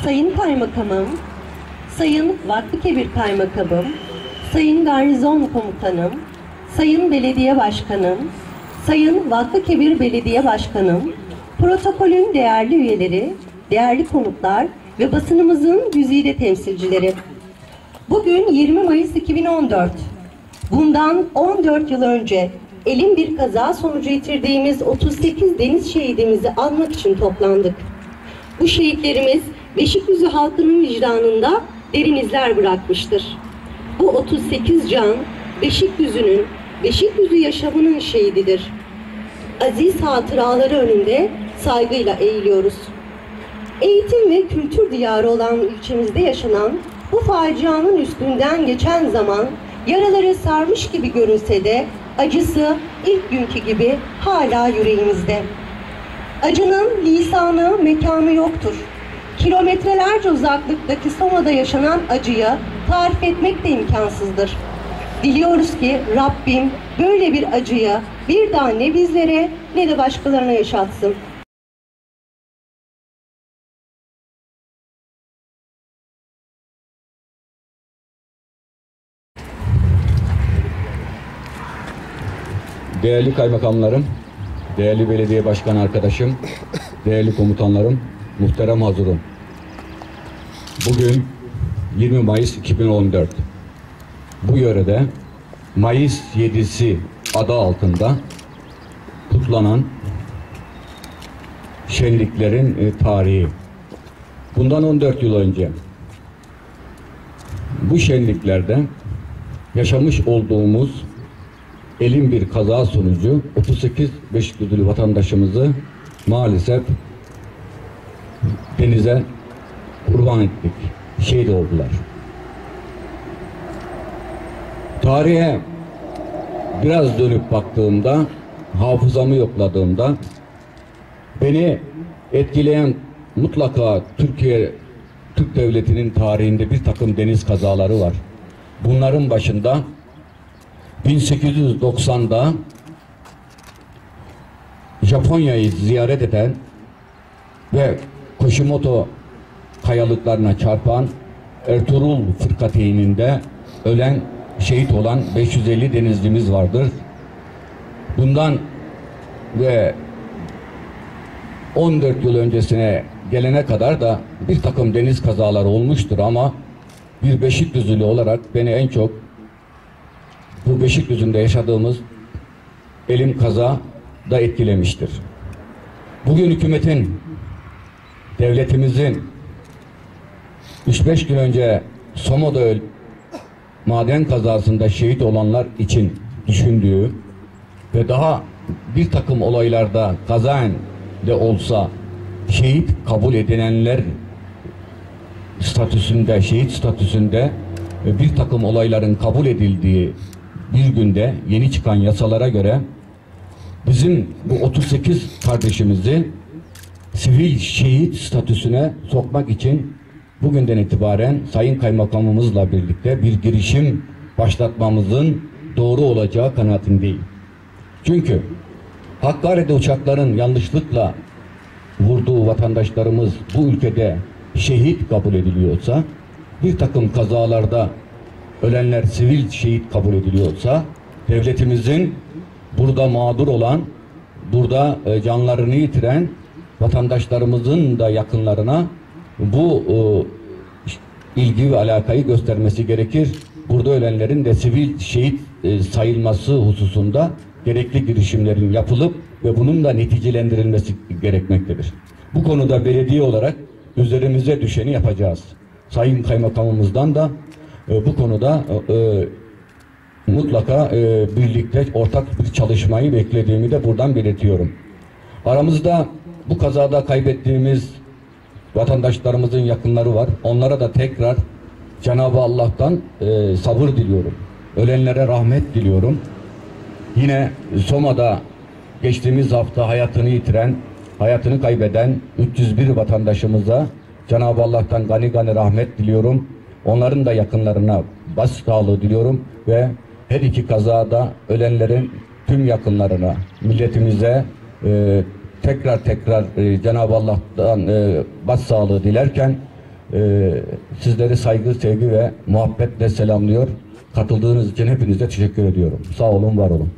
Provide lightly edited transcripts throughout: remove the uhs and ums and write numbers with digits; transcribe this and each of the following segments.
Sayın Kaymakamım, Sayın Vakfıkebir Kaymakamım, Sayın Garnizon Komutanım, Sayın Belediye Başkanım, Sayın Vakfıkebir Belediye Başkanım, protokolün değerli üyeleri, değerli konuklar ve basınımızın güzide temsilcileri. Bugün 20 Mayıs 2014. Bundan 14 yıl önce elin bir kaza sonucu yitirdiğimiz 38 deniz şehidimizi anmak için toplandık. Bu şehitlerimiz Beşikdüzü halkının vicdanında derin izler bırakmıştır. Bu 38 can Beşikdüzü'nün, Beşikdüzü yaşamının şehididir. Aziz hatıraları önünde saygıyla eğiliyoruz. Eğitim ve kültür diyarı olan ilçemizde yaşanan bu facianın üstünden geçen zaman yaraları sarmış gibi görünse de acısı ilk günkü gibi hala yüreğimizde. Acının lisanı, mekanı yoktur. Kilometrelerce uzaklıktaki Soma'da yaşanan acıyı tarif etmek de imkansızdır. Diliyoruz ki Rabbim böyle bir acıyı bir daha ne bizlere ne de başkalarına yaşatsın. Değerli kaymakamlarım, değerli belediye başkan arkadaşım, değerli komutanlarım, muhterem hazırım. Bugün 20 Mayıs 2014. Bu yörede Mayıs 7'si adı altında kutlanan şenliklerin tarihi. Bundan 14 yıl önce bu şenliklerde yaşamış olduğumuz elin bir kaza sonucu 38 Beşikdüzülü vatandaşımızı maalesef denize kurban ettik. Şehit oldular. Tarihe biraz dönüp baktığımda, hafızamı yokladığımda beni etkileyen mutlaka Türk Devleti'nin tarihinde bir takım deniz kazaları var. Bunların başında 1890'da Japonya'yı ziyaret eden ve Koshimoto kayalıklarına çarpan Ertuğrul fırkateyninde ölen, şehit olan 550 denizcimiz vardır. Bundan ve 14 yıl öncesine gelene kadar da bir takım deniz kazaları olmuştur ama bir Beşikdüzülü olarak beni en çok bu Beşikdüzü'nde yaşadığımız elim kaza da etkilemiştir. Bugün hükümetin, devletimizin 3-5 gün önce Soma'da maden kazasında şehit olanlar için düşündüğü ve daha bir takım olaylarda kazaen de olsa şehit kabul edilenler statüsünde, şehit statüsünde bir takım olayların kabul edildiği bir günde yeni çıkan yasalara göre bizim bu 38 kardeşimizi sivil şehit statüsüne sokmak için bugünden itibaren Sayın Kaymakamımızla birlikte bir girişim başlatmamızın doğru olacağı kanaatindeyim. Çünkü Hakkari'de uçakların yanlışlıkla vurduğu vatandaşlarımız bu ülkede şehit kabul ediliyorsa, bir takım kazalarda ölenler sivil şehit kabul ediliyorsa, devletimizin burada mağdur olan, burada canlarını yitiren vatandaşlarımızın da yakınlarına bu ilgi ve alakayı göstermesi gerekir. Burada ölenlerin de sivil şehit sayılması hususunda gerekli girişimlerin yapılıp ve bunun da neticelendirilmesi gerekmektedir. Bu konuda belediye olarak üzerimize düşeni yapacağız. Sayın Kaymakamımızdan da bu konuda mutlaka birlikte ortak bir çalışmayı beklediğimi de buradan belirtiyorum. Aramızda bu kazada kaybettiğimiz vatandaşlarımızın yakınları var. Onlara da tekrar Cenab-ı Allah'tan sabır diliyorum. Ölenlere rahmet diliyorum. Yine Soma'da geçtiğimiz hafta hayatını yitiren, hayatını kaybeden 301 vatandaşımıza Cenab-ı Allah'tan gani gani rahmet diliyorum. Onların da yakınlarına başsağlığı diliyorum ve her iki kazada ölenlerin tüm yakınlarına, milletimize tekrar Cenab-ı Allah'tan başsağlığı dilerken Sizleri saygı, sevgi ve muhabbetle selamlıyor. Katıldığınız için hepinize teşekkür ediyorum. Sağ olun, var olun.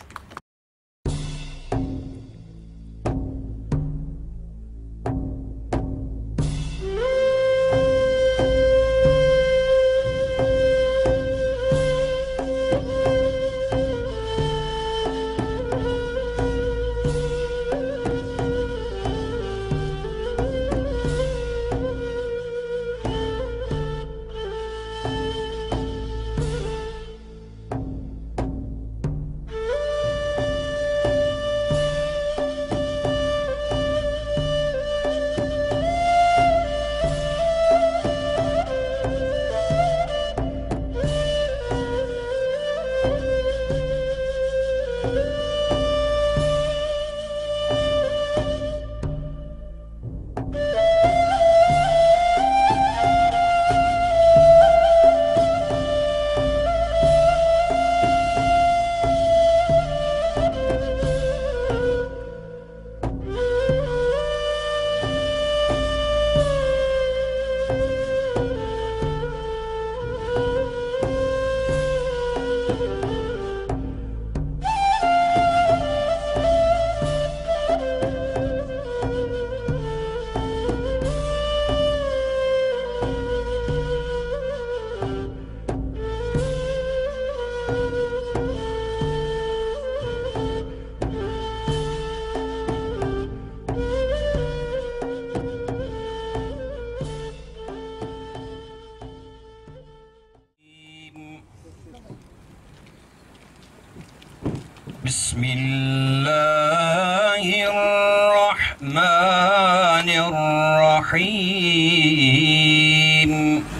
Bismillahirrahmanirrahim.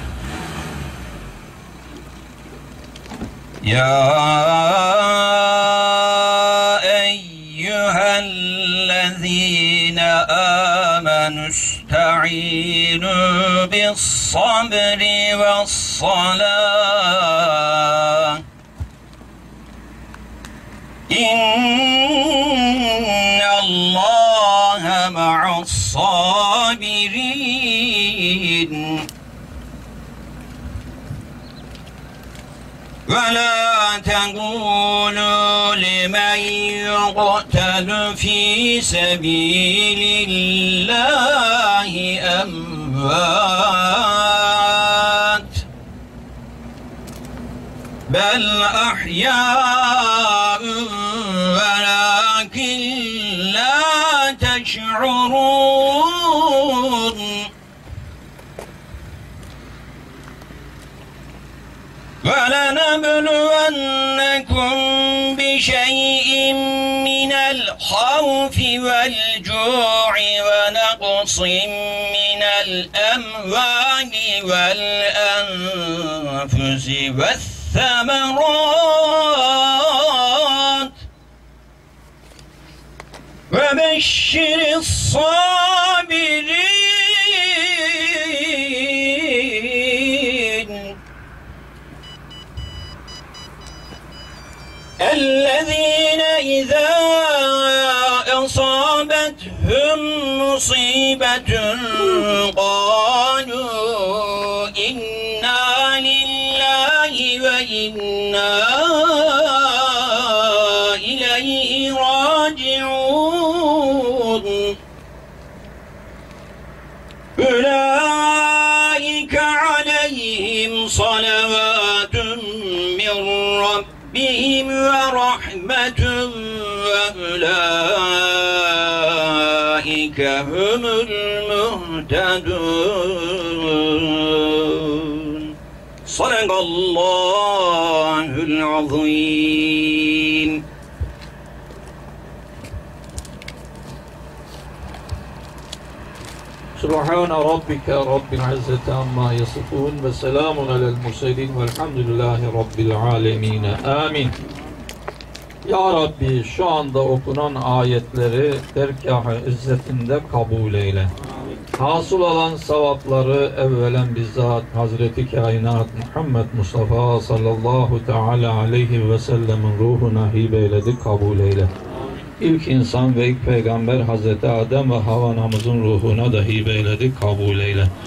Ya eyyühellezine amenü ista'inu bis-sabri ve's-salâh. İnnallâhe ma'as-sabirin. Ve la tegûlû limen yuqtelu fî sebîlillâhi emvât. Bel ahyâ'un velâkin lâ teş'urûn. وَلَنَبْلُوَنَّكُمْ بِشَيْءٍ مِّنَ الْخَوْفِ وَالْجُوعِ وَنَقْصٍ مِّنَ الْأَمْوَالِ وَالْأَنفُسِ وَالثَّمَرَاتِ وَبَشِّرِ الصَّابِرِينَ. الذين إذا أصابتهم مصيبة قالوا إنا لله وإنا إليه راجعون. أولئك عليهم صلوات من ربهم ورحمة وأولئك هم المهتدون. صدق الله العظيم. Subhane rabbike rabbil izzeti amma yasifun ve selamun alel murselin velhamdülillahi rabbil alemin. Amin. Ya Rabbi, şu anda okunan ayetleri dergâh-ı izzetinde kabul eyle. Hasıl olan sevapları evvelen bizzat Hazreti Kainat Muhammed Mustafa sallallahu teala aleyhi ve sellemin ruhuna hibe eyledi, kabul eyle. İlk insan ve ilk peygamber Hazreti Adem ve Havanamızın ruhuna da hibe eyledi, kabul eyle.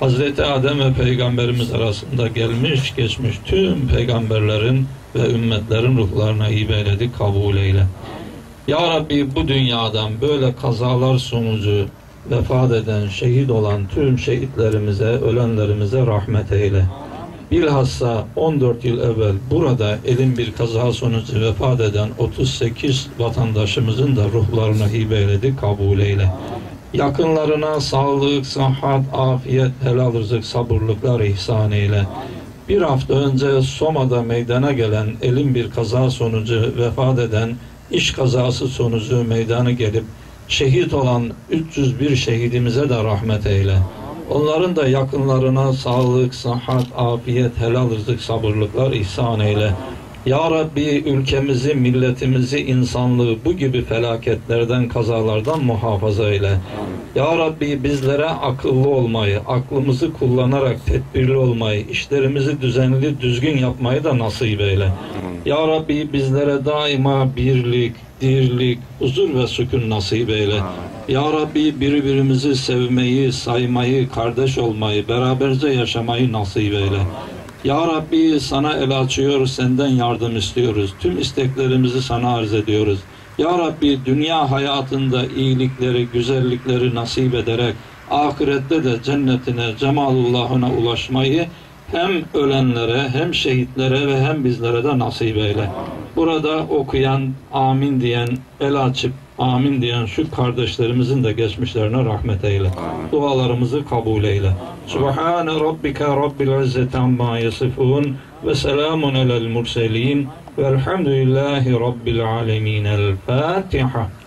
Hazreti Adem ve Peygamberimiz arasında gelmiş geçmiş tüm peygamberlerin ve ümmetlerin ruhlarına hibe eyledi, kabul eyle. Ya Rabbi, bu dünyadan böyle kazalar sonucu vefat eden, şehit olan tüm şehitlerimize, ölenlerimize rahmet eyle. Bilhassa 14 yıl evvel burada elin bir kaza sonucu vefat eden 38 vatandaşımızın da ruhlarına hibe eyledi, kabul eyle. Yakınlarına sağlık, sıhhat, afiyet, helal rızık, sabırlıklar ihsan eyle. Bir hafta önce Soma'da meydana gelen elin bir kaza sonucu vefat eden, iş kazası sonucu meydana gelip şehit olan 301 şehidimize de rahmet eyle. Onların da yakınlarına sağlık, sıhhat, afiyet, helal rızık, sabırlıklar ihsan eyle. Ya Rabbi, ülkemizi, milletimizi, insanlığı bu gibi felaketlerden, kazalardan muhafaza eyle. Ya Rabbi, bizlere akıllı olmayı, aklımızı kullanarak tedbirli olmayı, işlerimizi düzenli, düzgün yapmayı da nasip eyle. Ya Rabbi, bizlere daima birlik, dirlik, huzur ve sükun nasip eyle. Ya Rabbi, birbirimizi sevmeyi, saymayı, kardeş olmayı, beraberce yaşamayı nasip eyle. Ya Rabbi, sana el açıyor, senden yardım istiyoruz. Tüm isteklerimizi sana arz ediyoruz. Ya Rabbi, dünya hayatında iyilikleri, güzellikleri nasip ederek ahirette de cennetine, cemalullahına ulaşmayı hem ölenlere, hem şehitlere ve hem bizlere de nasip eyle. Burada okuyan, amin diyen, el açıp amin diyen şu kardeşlerimizin de geçmişlerine rahmet eyle. Dualarımızı kabul eyle. Subhane rabbike rabbil izzeti amma yasifun ve selamun alel murselin velhamdülillahi rabbil alemin. El Fatiha.